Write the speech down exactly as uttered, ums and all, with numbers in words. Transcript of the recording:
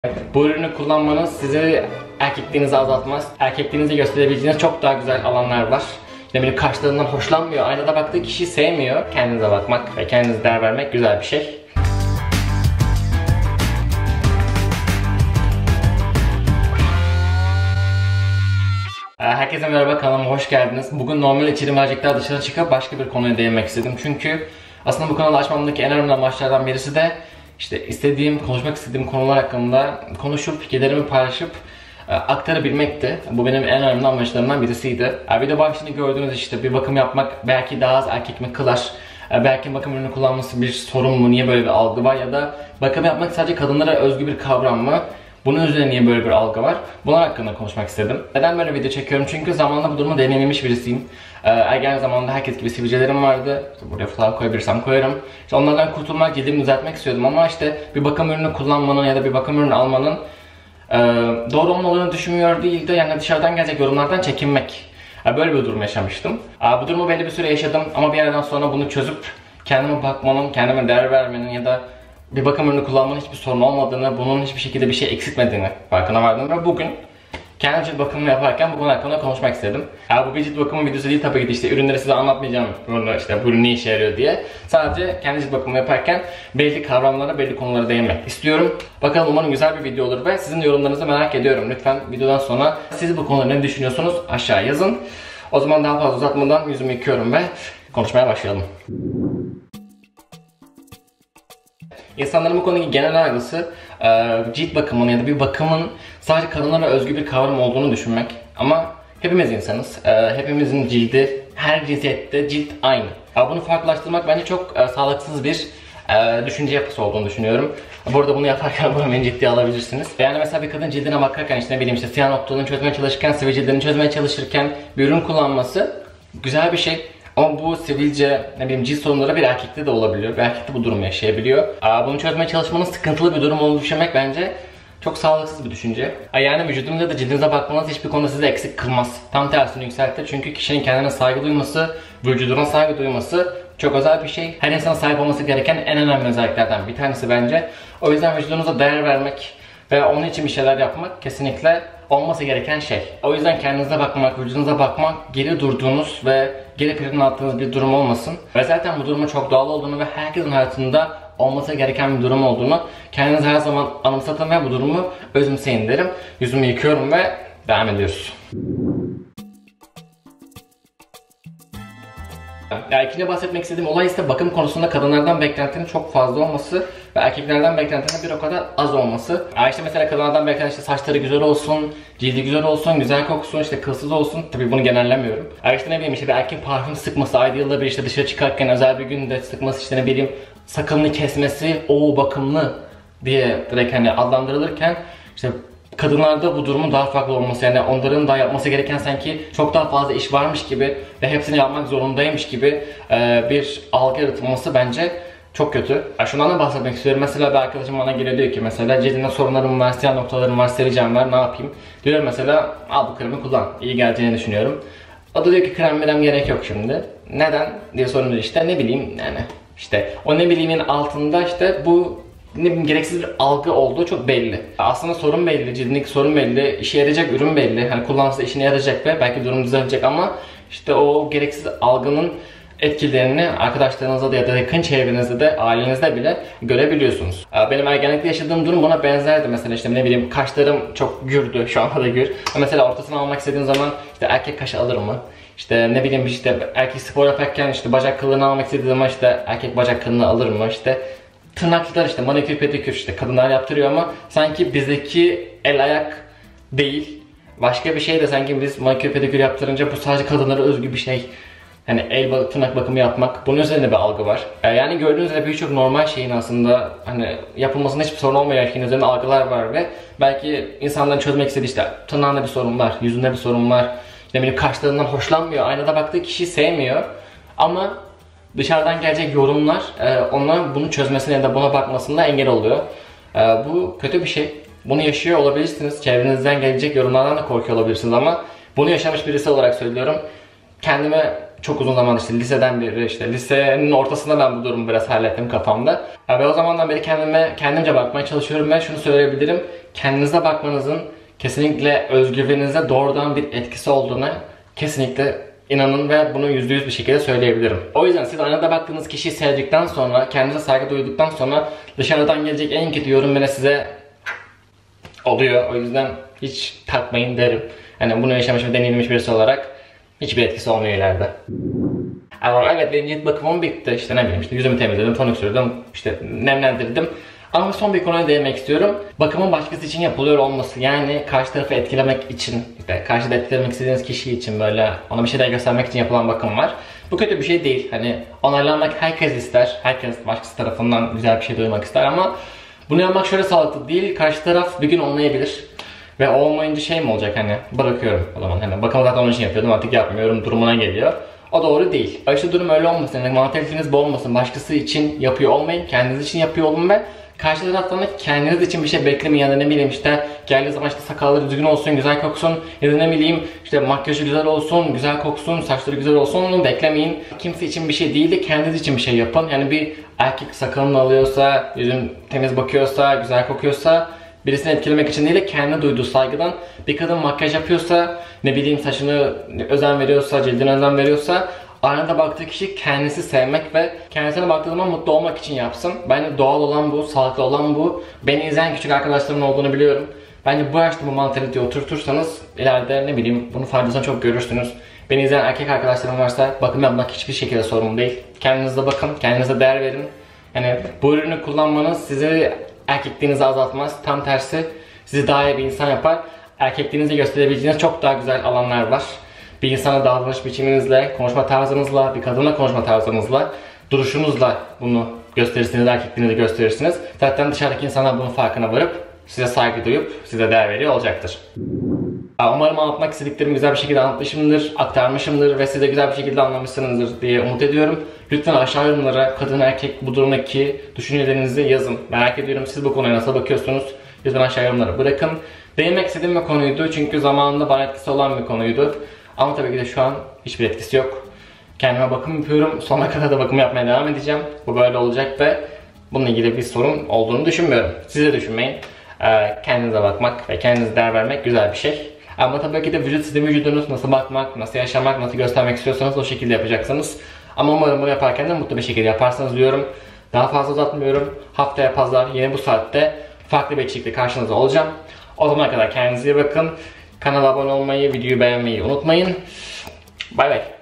Bu ürünü kullanmanız sizi erkekliğinizi azaltmaz. Erkekliğinizi gösterebileceğiniz çok daha güzel alanlar var. İşte biri karşılığından hoşlanmıyor, aynada baktığı kişiyi sevmiyor. Kendinize bakmak ve kendinize değer vermek güzel bir şey. Herkese merhaba, kanalıma hoş geldiniz. Bugün normal içerim verecekler dışarı çıkıp başka bir konuya değinmek istedim. Çünkü aslında bu kanalı açmamdaki en önemli amaçlardan birisi de işte istediğim, konuşmak istediğim konular hakkında konuşup, fikirlerimi paylaşıp e, aktarabilmekti. Bu benim en önemli amaçlarımdan birisiydi. E, video başlığını gördüğünüz işte bir bakım yapmak belki daha az erkek mi kılar? E, belki bakım ürünü kullanması bir sorun mu? Niye böyle bir algı var? Ya da bakım yapmak sadece kadınlara özgü bir kavram mı? Bunun üzerine niye böyle bir algı var? Bunlar hakkında konuşmak istedim. Neden böyle video çekiyorum? Çünkü zamanla bu durumu deneyimlemiş birisiyim. Ee, ergen zamanında herkes gibi sivilcelerim vardı. İşte buraya fotoğraf koyabilirsem koyarım. İşte onlardan kurtulmak, cildimi düzeltmek istiyordum ama işte bir bakım ürünü kullanmanın ya da bir bakım ürünü almanın e, doğru olmadığını düşünmüyor değil de yani dışarıdan gelecek yorumlardan çekinmek. Yani böyle bir durum yaşamıştım. Bu durumu belli bir süre yaşadım ama bir yerden sonra bunu çözüp kendime bakmanın, kendime değer vermenin ya da bir bakım ürünü kullanmanın hiçbir sorun olmadığını, bunun hiçbir şekilde bir şey eksiltmediğini farkına vardım ve bugün kendi cilt bakımımı yaparken bu konu hakkında konuşmak istedim. Ya bu bir cilt bakımı videosu değil tabii ki, işte ürünleri size anlatmayacağım, bunu işte bu ürün ne işe yarıyor diye. Sadece kendi cilt bakımımı yaparken belli kavramlara, belli konulara değinmek istiyorum. Bakalım, umarım güzel bir video olur ve sizin de yorumlarınızı merak ediyorum. Lütfen videodan sonra siz bu konuda ne düşünüyorsunuz aşağı yazın. O zaman daha fazla uzatmadan yüzümü yıkıyorum ve konuşmaya başlayalım. İnsanların bu konudaki genel algısı cilt bakımının ya da bir bakımın sadece kadınlara özgü bir kavram olduğunu düşünmek. Ama hepimiz insanız. Hepimizin cildi, her cinsiyette cilt aynı. Bunu farklılaştırmak bence çok sağlıksız bir düşünce yapısı olduğunu düşünüyorum. Burada bunu yaparken bunu beni ciddiye alabilirsiniz. Yani mesela bir kadın cildine bakarken işte ne bileyim işte siyah noktalarını çözmeye çalışırken, sivilcelerini çözmeye çalışırken bir ürün kullanması güzel bir şey. Ama bu sivilce, ne bileyim cilt sorunları bir erkekte de olabiliyor. Bir erkekte bu durumu yaşayabiliyor. Bunu çözmeye çalışmanın sıkıntılı bir durum olduğunu düşünmek bence çok sağlıksız bir düşünce. Yani vücudumuza da cildinize bakmanız hiçbir konuda sizi eksik kılmaz. Tam tersini yükseltir. Çünkü kişinin kendine saygı duyması, vücuduna saygı duyması çok özel bir şey. Her insanın sahip olması gereken en önemli özelliklerden bir tanesi bence. O yüzden vücudunuza değer vermek ve onun için bir şeyler yapmak kesinlikle olması gereken şey. O yüzden kendinize bakmak, vücudunuza bakmak geri durduğunuz ve geri plana attığınız bir durum olmasın. Ve zaten bu durumun çok doğal olduğunu ve herkesin hayatında olması gereken bir durum olduğunu kendinize her zaman anımsatın ve bu durumu özümseyin derim. Yüzümü yıkıyorum ve devam ediyoruz. Ya ikinci bahsetmek istediğim olay ise bakım konusunda kadınlardan beklentinin çok fazla olması ve erkeklerden beklentinin bir o kadar az olması. Ya işte mesela kadınlardan beklenen işte saçları güzel olsun, cildi güzel olsun, güzel kokusun, işte kılsız olsun. Tabii bunu genellemiyorum. Ya işte ne bileyim işte bir erkeğin parfüm sıkması, ayda yılda bir işte dışarı çıkarken özel bir günde sıkması, işte ne bileyim sakalını kesmesi, o bakımlı diye direkt hani adlandırılırken işte kadınlarda bu durumun daha farklı olması, yani onların da yapması gereken sanki çok daha fazla iş varmış gibi ve hepsini yapmak zorundaymış gibi bir algı yaratılması bence çok kötü. Şundan da bahsetmek istiyorum. Mesela bir arkadaşım bana geliyor, diyor ki mesela cildimde sorunlarım var, siyah noktalarım var, sivilcem var, ne yapayım? Diyorum mesela al bu kremi kullan, iyi geleceğini düşünüyorum. O da diyor ki krem verem gerek yok şimdi. Neden diye sorunca işte ne bileyim yani işte o ne bileymin altında işte bu ne bileyim gereksiz bir algı olduğu çok belli. Aslında sorun belli, cildindeki sorun belli, işe yarayacak ürün belli. Hani kullanırsa işine yarayacak ve belki durum düzelecek ama işte o gereksiz algının etkilerini arkadaşlarınızda da ya da yakın çevrenizde de, ailenizde bile görebiliyorsunuz. Benim ergenlikte yaşadığım durum buna benzerdi. Mesela işte ne bileyim kaşlarım çok gürdü, şu anda da gür. Mesela ortasını almak istediğim zaman işte erkek kaşı alır mı? İşte ne bileyim işte erkek spor yaparken işte bacak kılını almak istediği zaman işte erkek bacak kılını alır mı? İşte tırnakçılar işte manikür pedikür işte kadınlar yaptırıyor ama sanki bizdeki el ayak değil, başka bir şey de sanki biz manikür pedikür yaptırınca bu sadece kadınlara özgü bir şey. Hani el tırnak bakımı yapmak, bunun üzerine bir algı var. Yani gördüğünüz gibi birçok normal şeyin aslında hani yapılmasında hiçbir sorun olmayan şeyin üzerinde algılar var ve belki insanların çözmek istediği işte tırnağında bir sorun var, yüzünde bir sorun var, işte benim kaşlarından hoşlanmıyor, aynada baktığı kişiyi sevmiyor ama dışarıdan gelecek yorumlar ona bunu çözmesine ya da buna bakmasına engel oluyor. Bu kötü bir şey. Bunu yaşıyor olabilirsiniz. Çevrenizden gelecek yorumlardan da korkuyor olabilirsiniz ama bunu yaşamış birisi olarak söylüyorum. Kendime çok uzun zaman işte liseden beri işte lisenin ortasında ben bu durumu biraz hallettim kafamda. Ve o zamandan beri kendime kendimce bakmaya çalışıyorum ve şunu söyleyebilirim. kendinize bakmanızın kesinlikle özgüveninize doğrudan bir etkisi olduğuna kesinlikle inanın ve bunu yüzde yüz bir şekilde söyleyebilirim. O yüzden siz aynada baktığınız kişiyi sevdikten sonra, kendinize saygı duyduktan sonra dışarıdan gelecek en kötü yorum bile size oluyor. O yüzden hiç takmayın derim. Yani bunu yaşamış ve deneyimlemiş birisi olarak hiçbir etkisi olmuyor ileride. Ama evet, benim cilt bakımım bitti. İşte ne bileyim, işte yüzümü temizledim, tonik sürdüm, işte nemlendirdim. Ama son bir konuya değinmek istiyorum. Bakımın başkası için yapılıyor olması, yani karşı tarafı etkilemek için, işte karşıda etkilemek istediğiniz kişi için, böyle ona bir şeyler göstermek için yapılan bakım var. Bu kötü bir şey değil. Hani onaylanmak herkes ister. Herkes başkası tarafından güzel bir şey duymak ister ama bunu yapmak şöyle sağlıklı değil. Karşı taraf bir gün olmayabilir. Ve olmayınca şey mi olacak, hani bırakıyorum o zaman. Hani bakımı zaten onun için yapıyordum, artık yapmıyorum durumuna geliyor. O doğru değil. İşte durum öyle olmasın. Yani mantaliteniz bu olmasın. Başkası için yapıyor olmayın. Kendiniz için yapıyor olun ve karşı taraftan da kendiniz için bir şey beklemeyin. Ya da ne bileyim, işte geldiği zaman işte sakalları düzgün olsun, güzel koksun. Ya da ne bileyim, işte makyajı güzel olsun, güzel koksun, saçları güzel olsun, onu beklemeyin. Kimse için bir şey değil de kendiniz için bir şey yapın. Yani bir erkek sakalını alıyorsa, yüzün temiz bakıyorsa, güzel kokuyorsa, birisini etkilemek için değil de kendi duyduğu saygıdan. Bir kadın makyaj yapıyorsa, ne bileyim saçını özen veriyorsa, cildine özen veriyorsa, aynada baktığı kişi kendisi sevmek ve kendisine baktığı zaman mutlu olmak için yapsın. Bence doğal olan bu, sağlıklı olan bu. Beni izleyen küçük arkadaşlarımın olduğunu biliyorum. Bence bu yaşta bu mantaliteyi oturtursanız ileride ne bileyim bunun faydasını çok görürsünüz. Beni izleyen erkek arkadaşlarım varsa bakım yapmak hiçbir şekilde sorun değil. Kendinize bakın, kendinize değer verin. Yani bu ürünü kullanmanız sizi erkekliğinizi azaltmaz. Tam tersi sizi daha iyi bir insan yapar. Erkekliğinizi gösterebileceğiniz çok daha güzel alanlar var. Bir insana davranış biçiminizle, konuşma tarzınızla, bir kadınla konuşma tarzınızla, duruşunuzla bunu gösterirsiniz, erkekliğinizi gösterirsiniz. Zaten dışarıdaki insanlar bunun farkına varıp size saygı duyup size değer veriyor olacaktır. Umarım anlatmak istediklerimi güzel bir şekilde anlatmışımdır, aktarmışımdır ve siz de güzel bir şekilde anlamışsınızdır diye umut ediyorum. Lütfen aşağı yorumlara kadın erkek bu durumdaki düşüncelerinizi yazın. Merak ediyorum, siz bu konuya nasıl bakıyorsunuz? Lütfen aşağı yorumlara bırakın. Değinmek istediğim bir konuydu çünkü zamanında bana etkisi olan bir konuydu. Ama tabii ki de şu an hiçbir etkisi yok. Kendime bakım yapıyorum. Sonuna kadar da bakım yapmaya devam edeceğim. Bu böyle olacak ve bununla ilgili bir sorun olduğunu düşünmüyorum. Siz de düşünmeyin. Kendinize bakmak ve kendinize değer vermek güzel bir şey. Ama tabii ki de vücut sizin vücudunuz, nasıl bakmak, nasıl yaşamak, nasıl göstermek istiyorsanız o şekilde yapacaksınız. Ama umarım bunu yaparken de mutlu bir şekilde yaparsınız diyorum. Daha fazla uzatmıyorum. Haftaya pazar yine bu saatte farklı bir içerikle karşınızda olacağım. O zamana kadar kendinize iyi bakın. Kanala abone olmayı, videoyu beğenmeyi unutmayın. Bay bay.